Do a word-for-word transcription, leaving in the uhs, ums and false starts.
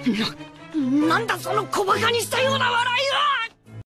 な、なんだその小馬鹿にしたような笑いは！